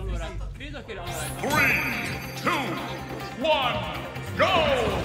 allora, credo che... 3, 2, 1, go!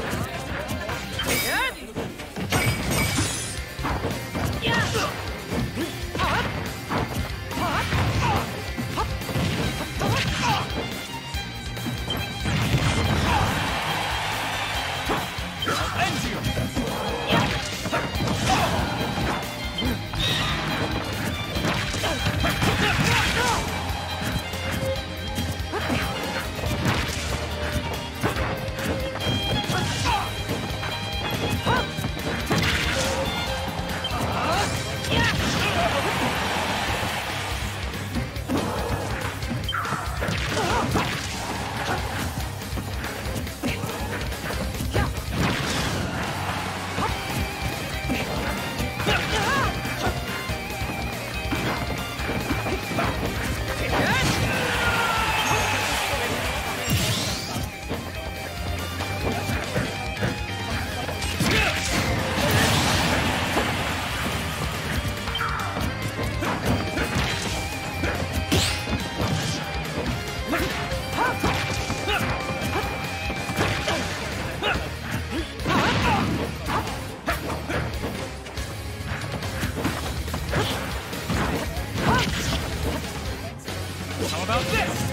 How about this?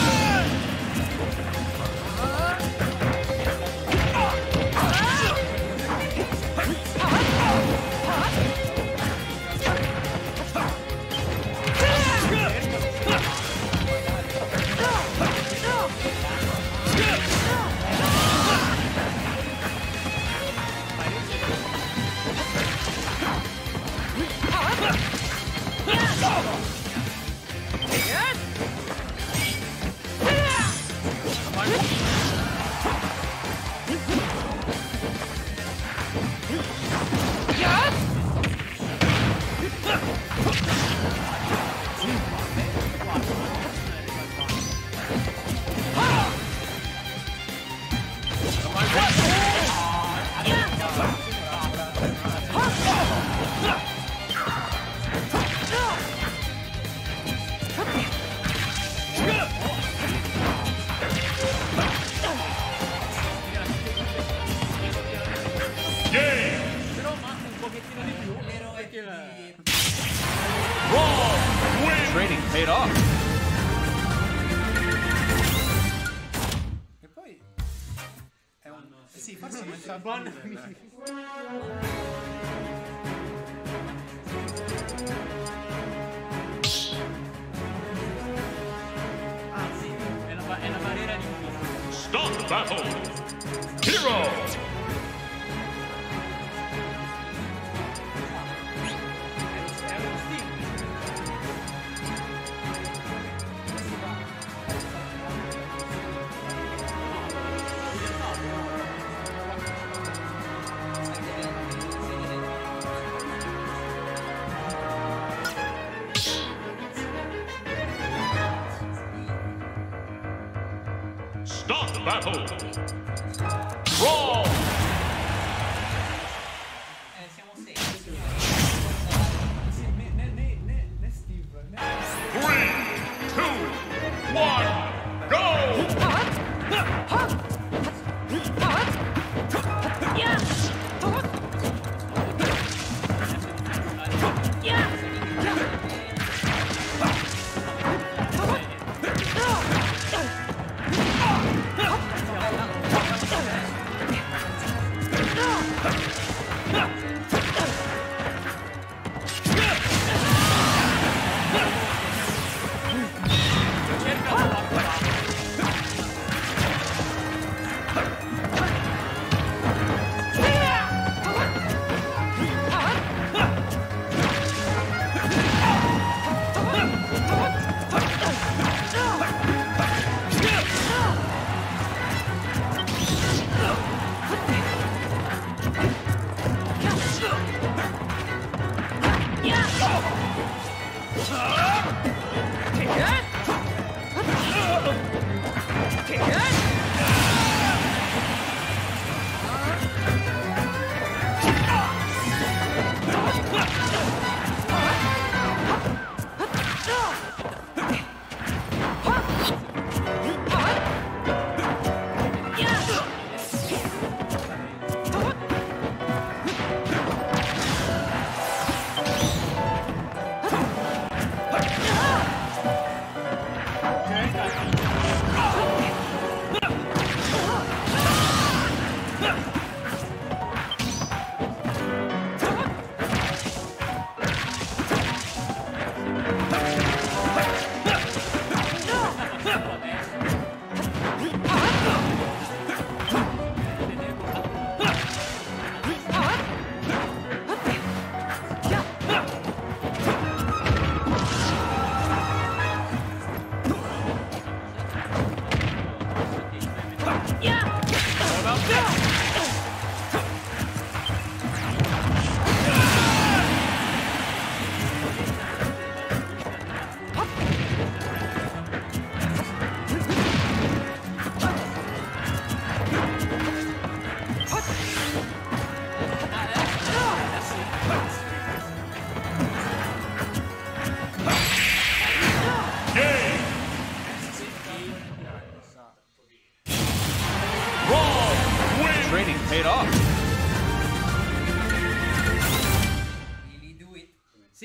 Training paid off. E poi è un... sì, forse è un Buon... Ah sì, è la barriera di un... Stop battle! Hero! Stop the battle! Brawl! Siamo sei. sì, né Steve, né... 3, 2, 1, go!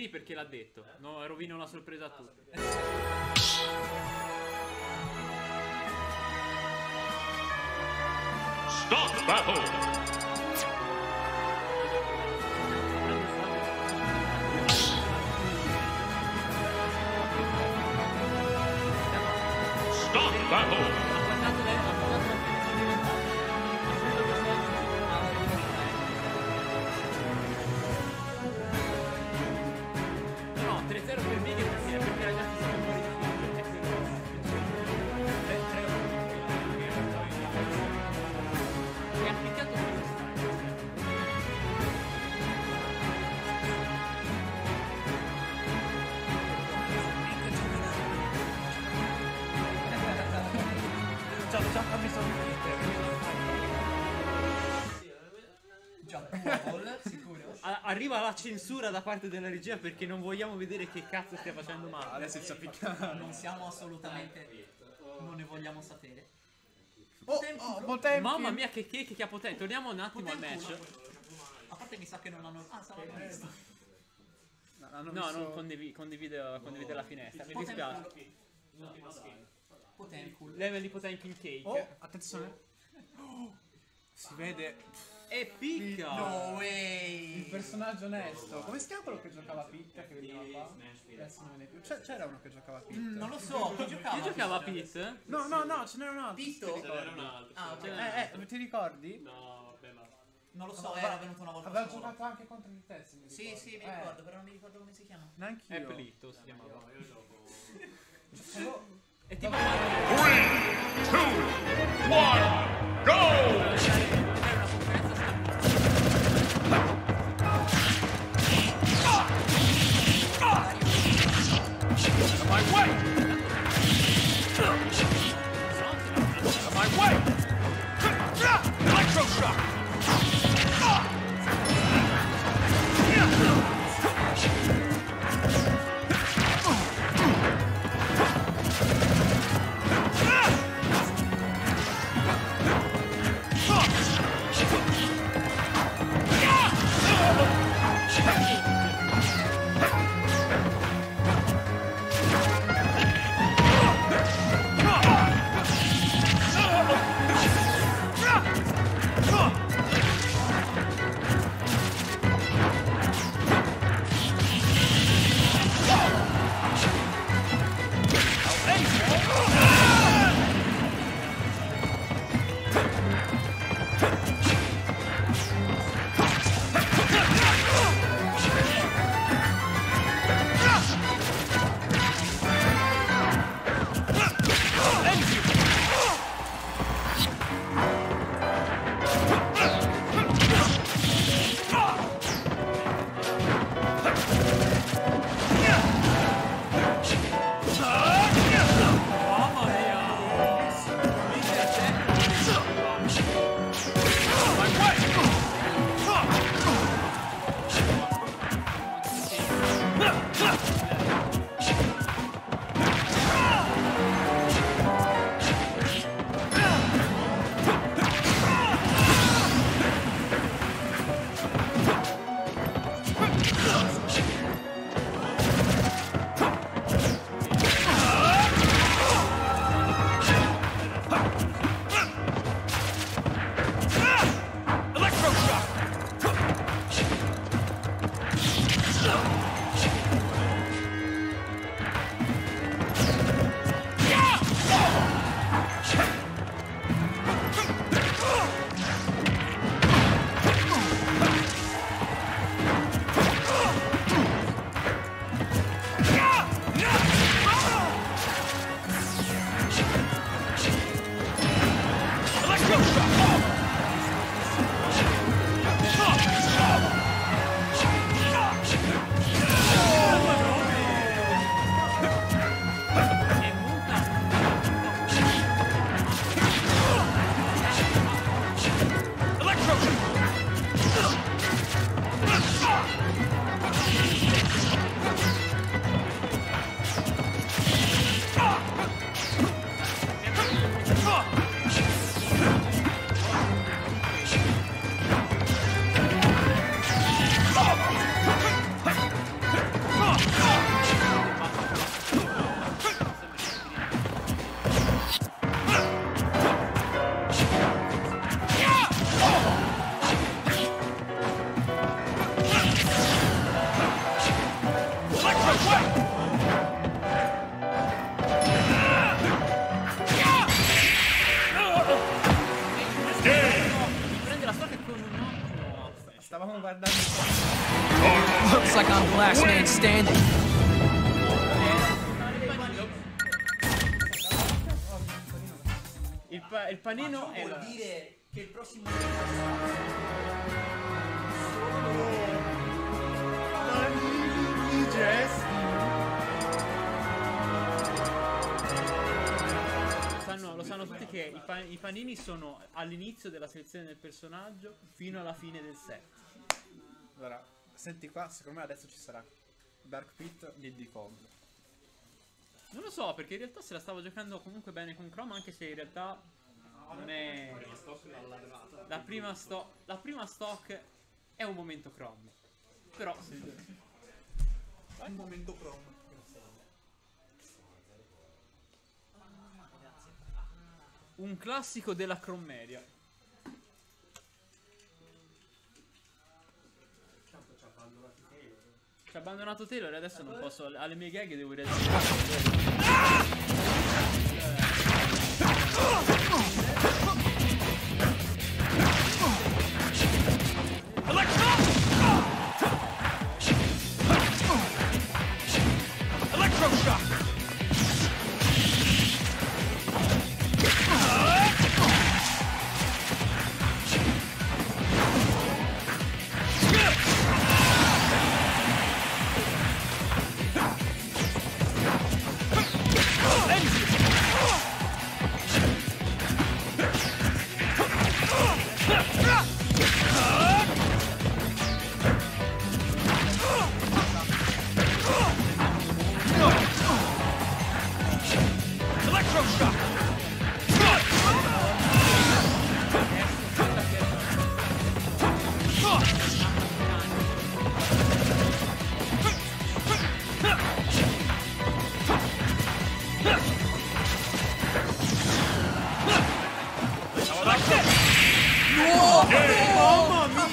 Vedi perché l'ha detto. No, rovina una sorpresa a tutti. Stop battle! Stop battle! No, 3-0 per Big perché ragazzi siamo fuori di e ha picchiato Già ha bisogno di te. Già, ball, sicuro. Arriva la censura da parte della regia perché non vogliamo vedere che cazzo stia facendo male. Adesso si appicca. Non siamo assolutamente. Non ne vogliamo sapere. Potemkin. Mamma mia che cake che ha potente. Torniamo un attimo al match. A parte mi sa che non hanno. Ah, stavano visto. No, non condivide la finestra. Mi dispiace. Potemkin. Level di Potemkin cake. Oh, attenzione. Si vede E picca! No il way! personaggio onesto. Come si chiama quello che giocava a Pitta che veniva qua? Adesso non viene più. C'era uno che giocava a Pitta. Non lo so, chi giocava? Chi giocava a Pit? No, ce n'era un altro. Pitto? Ti ricordi? Ah, ok. Ti ricordi? Non lo so, era venuto una volta Aveva sola. giocato anche contro il Tezzi. Sì, sì, mi ricordo, però non mi ricordo come si chiama. Neanch'io. È Pelitto si chiamava. Solo- È tipo 3, 2, 1, go! My way! My way! Electroshock! Prende la storia con un occhio. Stavamo guardando Looks like I'm the last man standing. Il panino è Vuol dire che il prossimo lo sanno tutti che i panini sono all'inizio della selezione del personaggio fino alla fine del set. Allora, senti qua, secondo me adesso ci sarà Dark Pit di Decog. Non lo so, perché in realtà se la stavo giocando comunque bene con Chrome, anche se in realtà non è... La prima stock è un momento Chrome. Però... Un momento Chrome. Un classico della Chromeria. Ci ha abbandonato Taylor e adesso non posso... Alle mie gag devo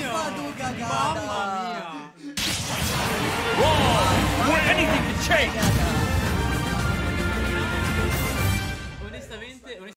Anything to change.